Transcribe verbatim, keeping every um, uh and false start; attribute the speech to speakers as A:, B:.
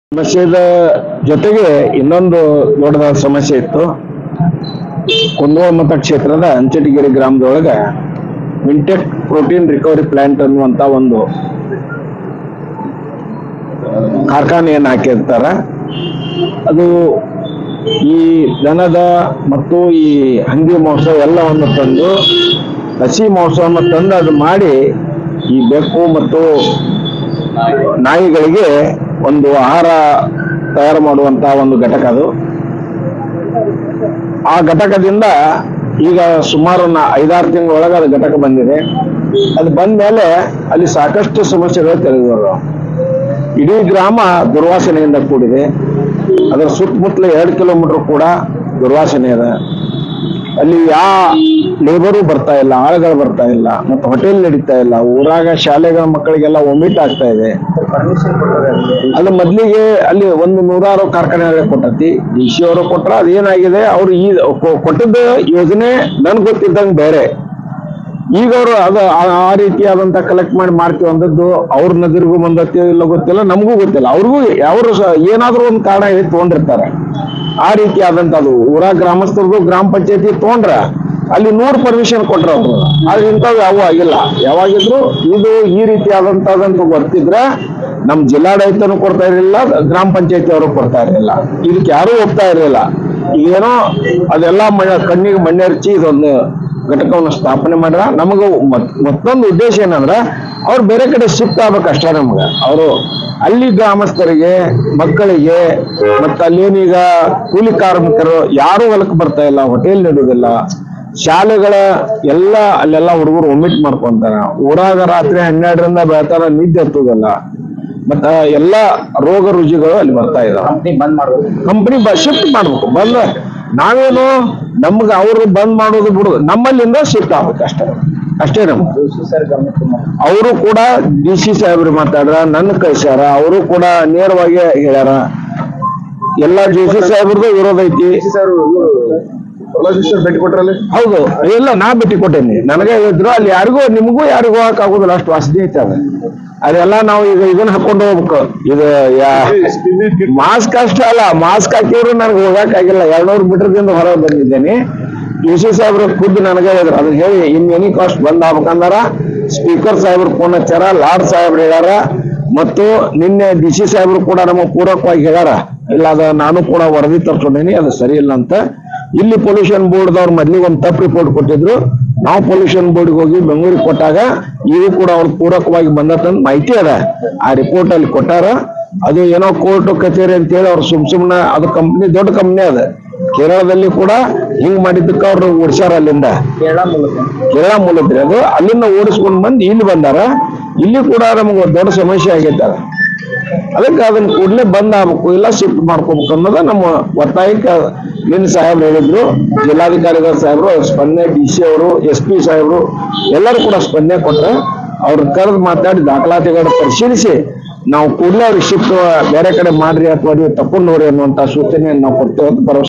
A: ಸಮಸ್ಯೆದ ಜೊತೆಗೆ ಇನ್ನೊಂದು ದೊಡ್ಡದಾದ ಸಮಸ್ಯೆ ಇತ್ತು. ಕುಂದಗೋಳ ಮತಕ್ಷೇತ್ರದ ಅಂಚಟಗಿರಿ ಗ್ರಾಮದೊಳಗೆ ಮಿಂಟೆಕ್ ಪ್ರೋಟೀನ್ ರಿಕವರಿ ಪ್ಲಾಂಟ್ ಅನ್ನುವಂತ ಒಂದು ಕಾರ್ಖಾನೆಯನ್ನು ಹಾಕಿರ್ತಾರೆ. ಅದು ಈ ದನದ ಮತ್ತು ಈ ಹಂದಿ ಮಾಂಸ ಎಲ್ಲವನ್ನು ತಂದು ಹಸಿ ಮಾಂಸವನ್ನು ತಂದು ಅದು ಮಾಡಿ ಈ ಬೆಕ್ಕು ಮತ್ತು ನಾಯಿಗಳಿಗೆ ಒಂದು ಆಹಾರ ತಯಾರು ಮಾಡುವಂತ ಒಂದು ಘಟಕ. ಅದು ಆ ಘಟಕದಿಂದ ಈಗ ಸುಮಾರು ಐದಾರು ತಿಂಗಳೊಳಗೆ ಅದು ಘಟಕ ಬಂದಿದೆ. ಅದು ಬಂದ ಮೇಲೆ ಅಲ್ಲಿ ಸಾಕಷ್ಟು ಸಮಸ್ಯೆಗಳು ತೆರೆದವರು. ಇಡೀ ಗ್ರಾಮ ದುರ್ವಾಸನೆಯಿಂದ ಕೂಡಿದೆ. ಅದರ ಸುತ್ತಮುತ್ತಲ ಎರಡು ಕಿಲೋಮೀಟರ್ ಕೂಡ ದುರ್ವಾಸನೆ ಇದೆ. ಅಲ್ಲಿ ಯಾವ ಲೇಬರು ಬರ್ತಾ ಇಲ್ಲ, ಆಳುಗಳು ಬರ್ತಾ ಇಲ್ಲ, ಮತ್ತು ಹೋಟೆಲ್ ನಡೀತಾ ಇಲ್ಲ. ಊರಾಗ ಶಾಲೆಗಳ ಮಕ್ಕಳಿಗೆಲ್ಲ ಒಮಿಟ್ ಆಗ್ತಾ ಇದೆ. ಅಲ್ಲಿ ಮೊದ್ಲಿಗೆ ಅಲ್ಲಿ ಒಂದು ನೂರಾರು ಕಾರ್ಖಾನೆಗಳಿಗೆ ಕೊಟ್ಟತಿ. ಡಿ ಸಿ ಅವರು ಕೊಟ್ರ ಅದೇನಾಗಿದೆ, ಅವ್ರು ಈ ಕೊಟ್ಟದ ಯೋಜನೆ ನನ್ಗೆ ಗೊತ್ತಿದ್ದಂಗೆ ಬೇರೆ. ಈಗ ಅವರು ಅದು ಆ ರೀತಿಯಾದಂತ ಕಲೆಕ್ಟ್ ಮಾಡಿ ಮಾಡ್ತೀವಿ ಅಂದದ್ದು ಅವ್ರ ನದಿರಿಗೂ ಬಂದತಿ ಇಲ್ಲ ಗೊತ್ತಿಲ್ಲ, ನಮಗೂ ಗೊತ್ತಿಲ್ಲ. ಅವ್ರಿಗೂ ಅವರು ಏನಾದ್ರೂ ಒಂದು ಕಾರಣ ಹೇಳಿ ತಗೊಂಡಿರ್ತಾರೆ. ಆ ರೀತಿ ಆದಂತದ್ದು ಊರ ಗ್ರಾಮಸ್ಥರದು ಗ್ರಾಮ ಪಂಚಾಯತಿ ತಗೊಂಡ್ರ ಅಲ್ಲಿ ನೂರು ಪರ್ಮಿಷನ್ ಕೊಟ್ರ ಅವರು. ಆದ್ರೆ ಇಂಥವು ಯಾವ ಆಗಿಲ್ಲ. ಯಾವಾಗಿದ್ರು ಇದು ಈ ರೀತಿ ಆದಂತದಂತ ಗೊತ್ತಿದ್ರೆ ನಮ್ ಜಿಲ್ಲಾಡಳಿತನೂ ಕೊಡ್ತಾ ಇರಲಿಲ್ಲ, ಗ್ರಾಮ ಪಂಚಾಯತಿ ಅವರು ಕೊಡ್ತಾ ಇರಲಿಲ್ಲ. ಇದಕ್ಕೆ ಯಾರು ಒಪ್ತಾ ಇರಲಿಲ್ಲ. ಈಗೇನೋ ಅದೆಲ್ಲ ಮಣ್ಣ ಕಣ್ಣಿಗೆ ಮಣ್ಣೆರಚಿ ಇದೊಂದು ಘಟಕವನ್ನು ಸ್ಥಾಪನೆ ಮಾಡ್ರ. ನಮಗ ಮತ್ತೊಂದು ಉದ್ದೇಶ ಏನಂದ್ರ ಅವ್ರು ಬೇರೆ ಕಡೆ ಶಿಫ್ಟ್ ಆಗ್ಬೇಕಷ್ಟೇ. ನಮ್ಗ ಅವರು ಅಲ್ಲಿ ಗ್ರಾಮಸ್ಥರಿಗೆ, ಮಕ್ಕಳಿಗೆ, ಮತ್ತ ಅಲ್ಲೇನೀಗ ಕೂಲಿ ಕಾರ್ಮಿಕರು ಯಾರು ಹೊಲಕ್ಕೆ ಬರ್ತಾ ಇಲ್ಲ, ಹೋಟೆಲ್ ನೀಡುವುದಿಲ್ಲ, ಶಾಲೆಗಳ ಎಲ್ಲ ಅಲ್ಲೆಲ್ಲ ಹುಡುಗರು ಒಮಿಟ್ ಮಾಡ್ಕೊಂತಾರ. ಊರಾಗ ರಾತ್ರಿ ಹನ್ನೆರಡರಿಂದ ಬೆಳತಾರ ನಿದ್ದೆ ಹತ್ತುದಿಲ್ಲ. ಮತ್ತ ಎಲ್ಲ ರೋಗ ರುಜಿಗಳು ಅಲ್ಲಿ ಬರ್ತಾ ಇದಾವೆ.
B: ಬಂದ್ ಮಾಡ್ಬೇಕು,
A: ಕಂಪನಿ ಶಿಫ್ಟ್ ಮಾಡ್ಬೇಕು. ಬಂದ ನಾವೇನು ನಮ್ಗೆ ಅವ್ರು ಬಂದ್ ಮಾಡೋದು ಬಿಡುದು, ನಮ್ಮಲ್ಲಿಂದ ಶಿಫ್ಟ್ ಆಗ್ಬೇಕು ಅಷ್ಟೇ ಅಷ್ಟೇ ನಮ್ಗೆ. ಅವರು ಕೂಡ ಡಿ ಸಿ ಸಾಹೇಬ್ರು ಮಾತಾಡ್ರ, ನನ್ನ ಕಳ್ಸ್ಯಾರ. ಅವರು ಕೂಡ ನೇರವಾಗಿ ಹೇಳ್ಯಾರ. ಎಲ್ಲಾ ಡಿ ಸಿ ಸಾಹೇಬ್ರದ್ದು ವಿರೋಧ ಐತಿ.
B: ಭೇಟಿ ಕೊಟ್ರಲ್ಲಿ
A: ಹೌದು, ಇಲ್ಲ ನಾ ಭೇಟಿ ಕೊಟ್ಟೇನಿ. ನನಗೆ ಹೇಳಿದ್ರು ಅಲ್ಲಿ ಯಾರಿಗೂ ನಿಮಗೂ ಯಾರಿಗೂ ಹೋಗಕ್ ಆಗುದಿಲ್ಲ, ಅಷ್ಟು ವಾಸನೆ ಐತೆ ಅದ. ಅದೆಲ್ಲ ನಾವು ಈಗ ಇದನ್ನ ಹಾಕೊಂಡು ಹೋಗ್ಬೇಕು. ಇದು ಮಾಸ್ಕ್ ಅಷ್ಟೇ ಅಲ್ಲ, ಮಾಸ್ಕ್ ಹಾಕಿದ್ರು ನನಗೆ ಹೋಗಕ್ ಆಗಿಲ್ಲ. ಎರಡ್ನೂರು ಮೀಟರ್ದಿಂದ ಹೊರಗೆ ಬಂದಿದ್ದೇನೆ. ಡಿ ಸಿ ಸಾಹೇಬ್ರು ಖುದ್ದು ನನಗೆ ಹೇಳಿದ್ರು. ಅದನ್ನ ಹೇಳಿ ಇನ್ ಎನಿ ಕಾಸ್ಟ್ ಬಂದ್ ಆಗ್ಬೇಕಂದಾರ. ಸ್ಪೀಕರ್ ಸಾಹೇಬ್ರು ಫೋನ್ ಹಚ್ಚಾರ, ಲಾರ್ಡ್ ಸಾಹೇಬ್ರು ಹೇಳ್ಯಾರ, ಮತ್ತು ನಿನ್ನೆ ಡಿ ಸಿ ಸಾಹೇಬ್ರು ಕೂಡ ನಮಗೆ ಪೂರಕವಾಗಿ ಹೇಳ್ಯಾರ. ಇಲ್ಲ ಅದ ನಾನು ಕೂಡ ವರದಿ ತರ್ಸ್ಕೊಂಡೇನಿ, ಅದು ಸರಿ ಇಲ್ಲ ಅಂತ. ಇಲ್ಲಿ ಪೊಲ್ಯೂಷನ್ ಬೋರ್ಡ್ದವ್ರು ಮೊದ್ಲಿಗೆ ಒಂದು ತಪ್ಪು ರಿಪೋರ್ಟ್ ಕೊಟ್ಟಿದ್ರು. ನಾವು ಪೊಲ್ಯೂಷನ್ ಬೋರ್ಡ್ಗೆ ಹೋಗಿ ಬೆಂಗಳೂರಿಗೆ ಕೊಟ್ಟಾಗ ಇದು ಕೂಡ ಅವ್ರು ಪೂರಕವಾಗಿ ಬಂದತ್ತಂತ ಮಾಹಿತಿ ಅದ. ಆ ರಿಪೋರ್ಟ್ ಅಲ್ಲಿ ಕೊಟ್ಟಾರ. ಅದು ಏನೋ ಕೋರ್ಟ್ ಕಚೇರಿ ಅಂತೇಳಿ ಅವ್ರು ಸುಮ್ ಸುಮ್ನೆ, ಅದು ಕಂಪ್ನಿ ದೊಡ್ಡ ಕಂಪ್ನಿ ಅದ. ಕೇರಳದಲ್ಲಿ ಕೂಡ ಹಿಂಗ್ ಮಾಡಿದ್ದಕ್ಕ ಅವ್ರು ಓಡಿಸ್ಯಾರ. ಅಲ್ಲಿಂದ
B: ಕೇರಳ ಮೂಲಕ
A: ಕೇರಳ ಮೂಲದ್ರಿ ಅದು. ಅಲ್ಲಿಂದ ಓಡಿಸ್ಕೊಂಡ್ ಬಂದು ಇಲ್ಲಿ ಬಂದಾರ. ಇಲ್ಲಿ ಕೂಡ ನಮ್ಗೆ ದೊಡ್ಡ ಸಮಸ್ಯೆ ಆಗೈತೆ. ಅದಕ್ಕೆ ಅದನ್ನ ಕೂಡಲೇ ಬಂದ್ ಆಗ್ಬೇಕು, ಇಲ್ಲ ಶಿಫ್ಟ್ ಮಾಡ್ಕೋಬೇಕು ಅನ್ನೋದ ನಮ್ಮ ಒತ್ತಾಯಕ್ಕೆ ನಿನ್ನ ಸಾಹೇಬ್ರು ಹೇಳಿದ್ರು. ಜಿಲ್ಲಾಧಿಕಾರಿಗಳ ಸಾಹೇಬ್ರು ಸ್ಪಂದನೆ, ಡಿ ಸಿ ಅವರು, ಎಸ್ ಪಿ ಸಾಹೇಬ್ರು ಎಲ್ಲರೂ ಕೂಡ ಸ್ಪಂದನೆ ಕೊಟ್ರೆ ಅವ್ರ ಕರೆದು ಮಾತಾಡಿ ದಾಖಲಾತಿಗಳನ್ನ ಪರಿಶೀಲಿಸಿ ನಾವು ಕೂಡಲೇ ಅವ್ರಿಗೆ ಶಿಫ್ಟ್ ಬೇರೆ ಕಡೆ ಮಾಡ್ರಿ ಅಥವಾ ನೀವು ತಕೊಂಡು ಹೋಗ್ರಿ ಅನ್ನುವಂತ ಸೂಚನೆಯನ್ನು ನಾವು ಕೊಡ್ತೇವೆ ಅಂತ ಭರವಸೆ